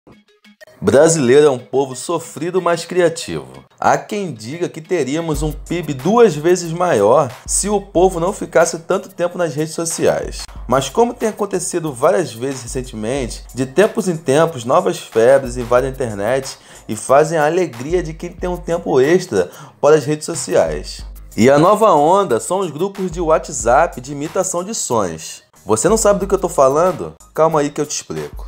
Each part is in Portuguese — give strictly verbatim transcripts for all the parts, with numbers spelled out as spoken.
Brasileiro é um povo sofrido, mas criativo. Há quem diga que teríamos um P I B duas vezes maior se o povo não ficasse tanto tempo nas redes sociais. Mas como tem acontecido várias vezes recentemente, de tempos em tempos novas febres invadem a internet e fazem a alegria de quem tem um tempo extra para as redes sociais. E a nova onda são os grupos de WhatsApp de imitação de sons. Você não sabe do que eu tô falando? Calma aí que eu te explico.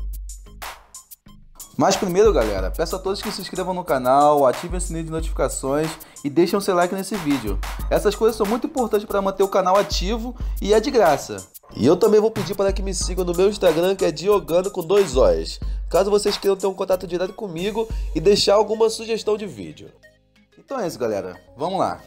Mas primeiro, galera, peço a todos que se inscrevam no canal, ativem o sininho de notificações e deixem o seu like nesse vídeo. Essas coisas são muito importantes para manter o canal ativo e é de graça. E eu também vou pedir para que me sigam no meu Instagram, que é Diogando com dois Os, caso vocês queiram ter um contato direto comigo e deixar alguma sugestão de vídeo. Então é isso, galera. Vamos lá.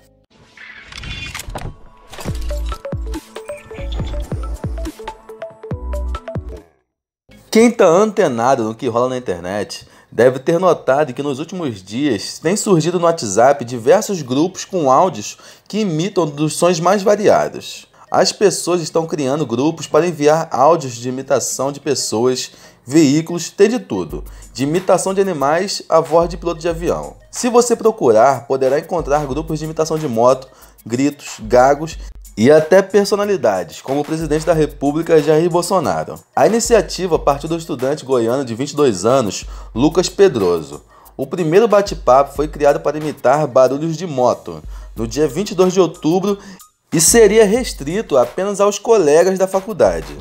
Quem tá antenado no que rola na internet deve ter notado que nos últimos dias tem surgido no WhatsApp diversos grupos com áudios que imitam dos sons mais variados. As pessoas estão criando grupos para enviar áudios de imitação de pessoas, veículos, tem de tudo, de imitação de animais a voz de piloto de avião. Se você procurar, poderá encontrar grupos de imitação de moto, gritos, gagos e até personalidades, como o presidente da República, Jair Bolsonaro. A iniciativa partiu do estudante goiano de vinte e dois anos, Lucas Pedroso. O primeiro bate-papo foi criado para imitar barulhos de moto, no dia vinte e dois de outubro, e seria restrito apenas aos colegas da faculdade.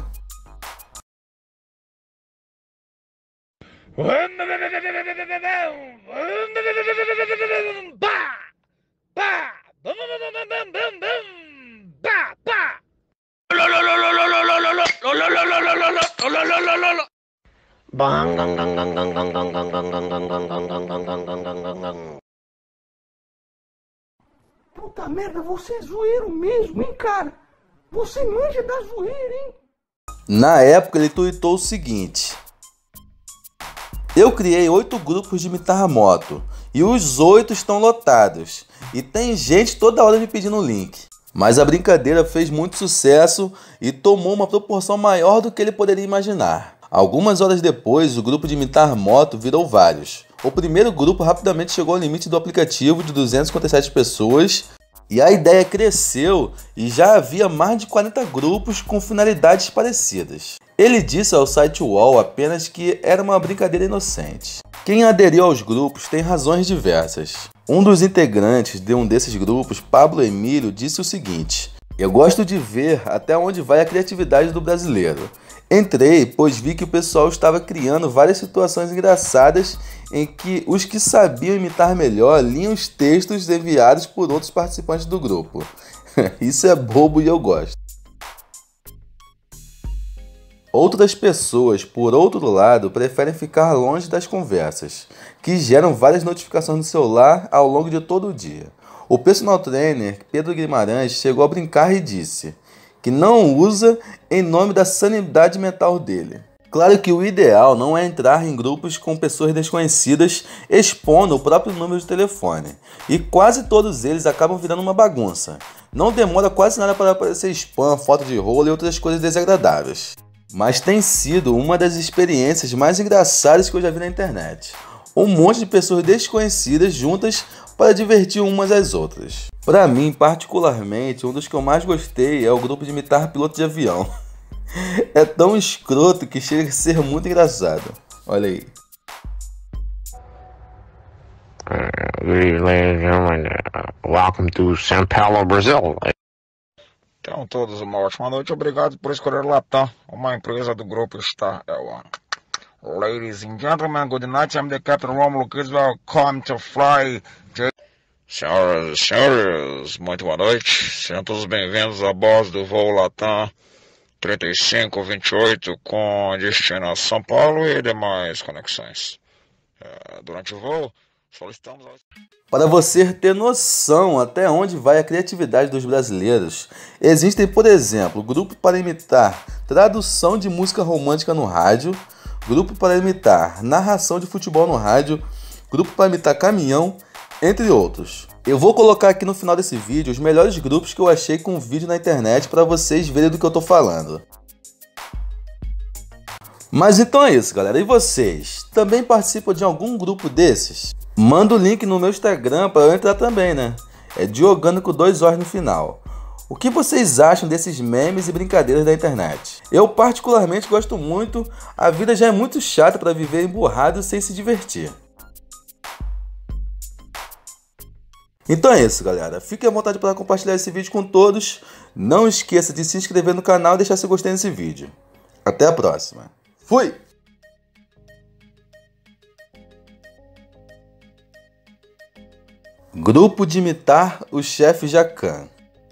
Puta merda, você é zoeiro mesmo, hein, cara? Você manja da zoeira, hein? Na época ele tuitou o seguinte: eu criei oito grupos de imitar moto e os oito estão lotados e tem gente toda hora me pedindo o link. Mas a brincadeira fez muito sucesso e tomou uma proporção maior do que ele poderia imaginar. Algumas horas depois, o grupo de imitar moto virou vários. O primeiro grupo rapidamente chegou ao limite do aplicativo de duzentas e cinquenta e sete pessoas e a ideia cresceu e já havia mais de quarenta grupos com finalidades parecidas. Ele disse ao site U O L apenas que era uma brincadeira inocente. Quem aderiu aos grupos tem razões diversas. Um dos integrantes de um desses grupos, Pablo Emílio, disse o seguinte: eu gosto de ver até onde vai a criatividade do brasileiro. Entrei, pois vi que o pessoal estava criando várias situações engraçadas em que os que sabiam imitar melhor liam os textos enviados por outros participantes do grupo. Isso é bobo e eu gosto. Outras pessoas, por outro lado, preferem ficar longe das conversas, que geram várias notificações no celular ao longo de todo o dia. O personal trainer Pedro Guimarães chegou a brincar e disse que não usa em nome da sanidade mental dele. Claro que o ideal não é entrar em grupos com pessoas desconhecidas expondo o próprio número de telefone, e quase todos eles acabam virando uma bagunça. Não demora quase nada para aparecer spam, foto de rola e outras coisas desagradáveis. Mas tem sido uma das experiências mais engraçadas que eu já vi na internet. Um monte de pessoas desconhecidas juntas para divertir umas às outras. Para mim, particularmente, um dos que eu mais gostei é o grupo de imitar piloto de avião. É tão escroto que chega a ser muito engraçado. Olha aí. Ladies and gentlemen, welcome to São Paulo, Brasil. Tenham todos uma ótima noite. Obrigado por escolher Latam, uma empresa do grupo Star Airline. Ladies and gentlemen, good night. I'm the Captain Romulo Kids. Welcome to fly. Senhoras e senhores, muito boa noite. Sejam todos bem-vindos a bordo do voo Latam trinta e cinco vinte e oito com destino a São Paulo e demais conexões. É, durante o voo, solicitamos... Para você ter noção até onde vai a criatividade dos brasileiros, existem, por exemplo, grupo para imitar tradução de música romântica no rádio, grupo para imitar narração de futebol no rádio, grupo para imitar caminhão, entre outros. Eu vou colocar aqui no final desse vídeo os melhores grupos que eu achei com vídeo na internet para vocês verem do que eu tô falando. Mas então é isso, galera. E vocês? Também participam de algum grupo desses? Manda o link no meu Instagram para eu entrar também, né? É Diogando com dois Os no final. O que vocês acham desses memes e brincadeiras da internet? Eu particularmente gosto muito, a vida já é muito chata para viver emburrado sem se divertir. Então é isso, galera. Fique à vontade para compartilhar esse vídeo com todos. Não esqueça de se inscrever no canal e deixar seu gostei nesse vídeo. Até a próxima. Fui! Grupo de imitar o chefe Jacan.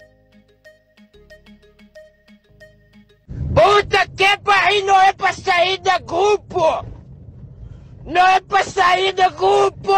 Puta que pariu, não é pra sair do grupo! Não é pra sair do grupo!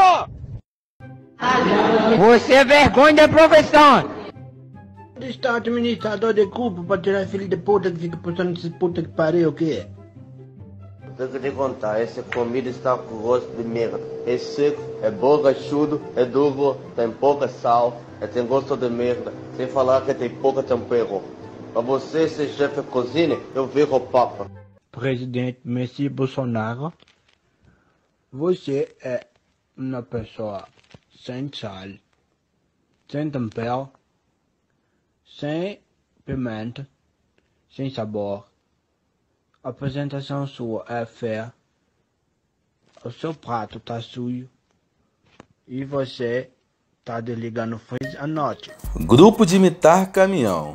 Você é vergonha da profissão! Onde está o administrador de grupo para tirar filho de puta que fica postando esses puta que pariu o quê? Tenho que te contar, essa comida está com gosto de merda. É seco, é borrachudo, é duro, tem pouca sal, e tem gosto de merda, sem falar que tem pouco tempero. Para você ser chefe de cozinha, eu viro o papa. Presidente Messi Bolsonaro, você é uma pessoa sem sal, sem tempero, sem pimenta, sem sabor. A apresentação sua é feia, o seu prato tá sujo e você tá desligando o freezer à noite. Grupo de imitar caminhão.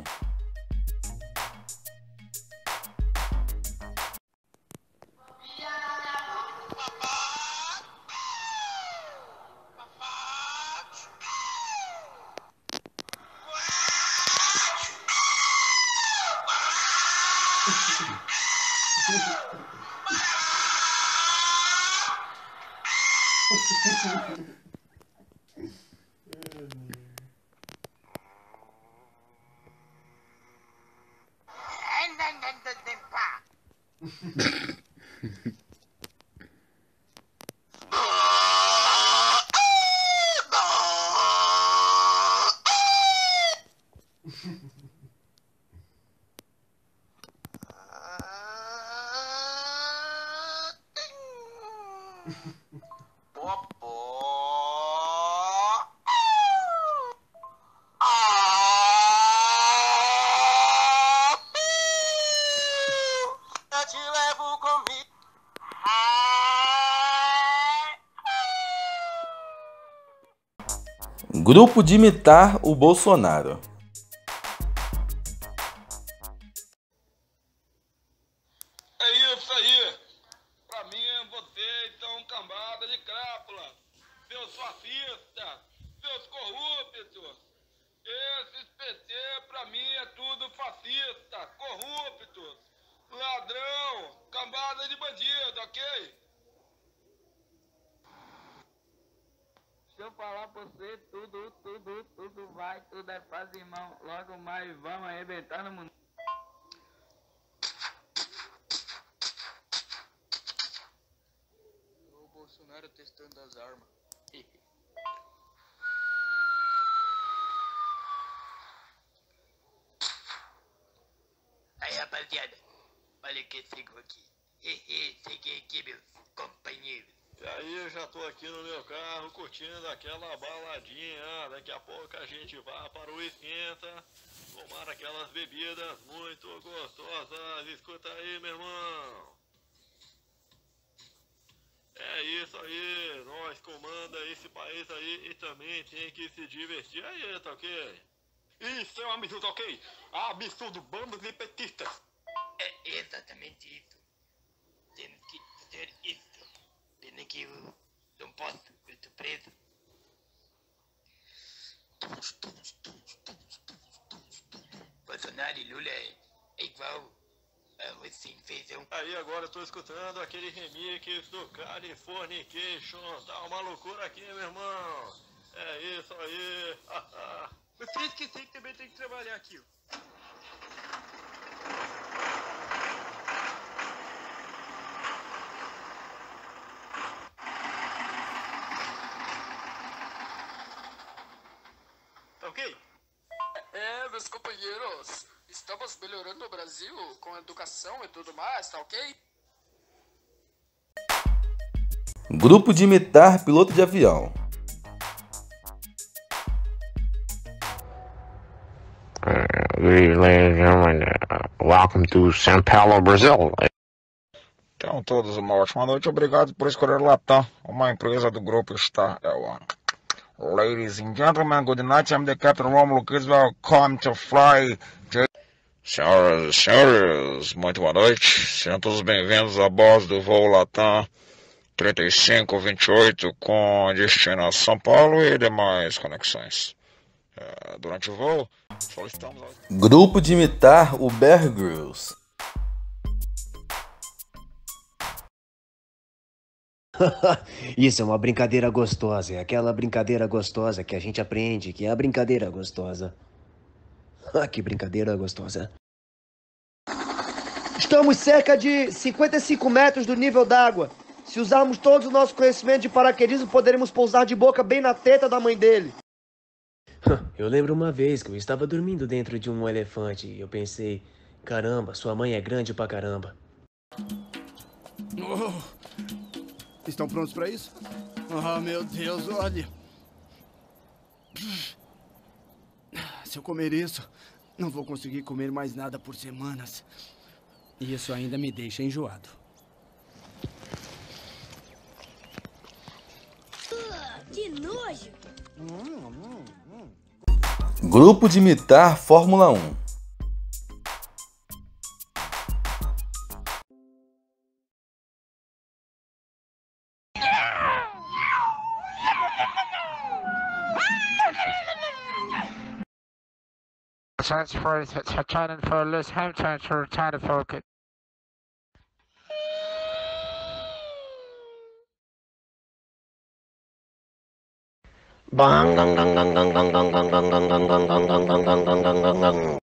Grupo de imitar o Bolsonaro. É isso aí. Pra mim, vocês são cambada de crápula. Seus fascistas, seus corruptos. Esses P T, pra mim, é tudo fascista, corruptos, ladrão, cambada de bandido, ok? Deixa eu falar pra você, tudo, tudo, tudo vai, tudo é paz, irmão. Logo mais vamos arrebentar no mundo. O Bolsonaro testando as armas. Aí, rapaziada, olha que chegou aqui. Cheguei aqui, meus companheiros. E aí, eu já tô aqui no meu carro curtindo aquela baladinha. Daqui a pouco a gente vai para o esquenta, tomar aquelas bebidas muito gostosas. Escuta aí, meu irmão. É isso aí, nós comanda esse país aí e também tem que se divertir aí, tá ok? Isso é um absurdo, ok? Absurdo, bandos e petistas. É exatamente isso. Temos que fazer isso. Pena que eu não posso, eu tô preso. Bolsonaro e Lula é, é igual a Rússia fez um... Aí agora eu tô escutando aquele remix do Californication. Tá uma loucura aqui, meu irmão. É isso aí. Você esqueceu que também tem que trabalhar aqui. Ok? É, meus companheiros, estamos melhorando o Brasil com educação e tudo mais, tá ok? Grupo de imitar piloto de avião. Ladies and gentlemen, uh, welcome to São Paulo, Brazil. Tenham todos uma ótima noite. Obrigado por escolher Latam, uma empresa do grupo Star Airlines. Ladies and gentlemen, good night. I'm the Captain Romulo Kids. Welcome to fly. Senhoras e senhores, muito boa noite. Sejam todos bem-vindos a bordo do voo Latam trinta e cinco vinte e oito com destino a São Paulo e demais conexões. É, durante o voo, solicitamos... Grupo de imitar o Bear Grylls. Isso é uma brincadeira gostosa, é aquela brincadeira gostosa que a gente aprende, que é a brincadeira gostosa. Ah, que brincadeira gostosa. Estamos cerca de cinquenta e cinco metros do nível d'água. Se usarmos todo o nosso conhecimento de paraquedismo, poderemos pousar de boca bem na teta da mãe dele. Eu lembro uma vez que eu estava dormindo dentro de um elefante e eu pensei, caramba, sua mãe é grande pra caramba. Oh. Estão prontos para isso? Ah, oh, meu Deus, olhe. Se eu comer isso, não vou conseguir comer mais nada por semanas. Isso ainda me deixa enjoado. Que nojo! Grupo de imitar Fórmula um. Transfer China for Lewis Hamilton to China for Bang gang gang gang gang gang gang gang gang gang gang gang gang gang gang gang gang gang gang.